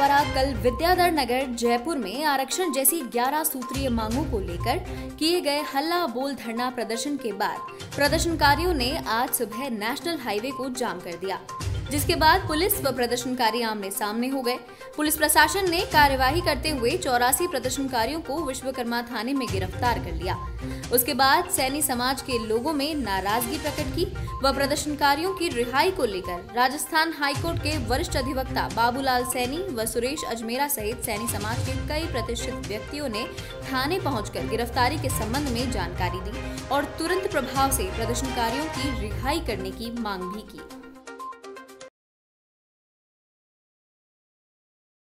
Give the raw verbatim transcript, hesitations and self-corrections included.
द्वारा कल विद्याधर नगर जयपुर में आरक्षण जैसी ग्यारह सूत्रीय मांगों को लेकर किए गए हल्ला बोल धरना प्रदर्शन के बाद प्रदर्शनकारियों ने आज सुबह नेशनल हाईवे को जाम कर दिया, जिसके बाद पुलिस व प्रदर्शनकारी आमने सामने हो गए। पुलिस प्रशासन ने कार्यवाही करते हुए चौरासी प्रदर्शनकारियों को विश्वकर्मा थाने में गिरफ्तार कर लिया। उसके बाद सैनी समाज के लोगों में नाराजगी प्रकट की व प्रदर्शनकारियों की रिहाई को लेकर राजस्थान हाईकोर्ट के वरिष्ठ अधिवक्ता बाबूलाल सैनी व सुरेश अजमेरा सहित सैनी समाज के कई प्रतिष्ठित व्यक्तियों ने थाने पहुंचकर गिरफ्तारी के संबंध में जानकारी दी और तुरंत प्रभाव से प्रदर्शनकारियों की रिहाई करने की मांग भी की।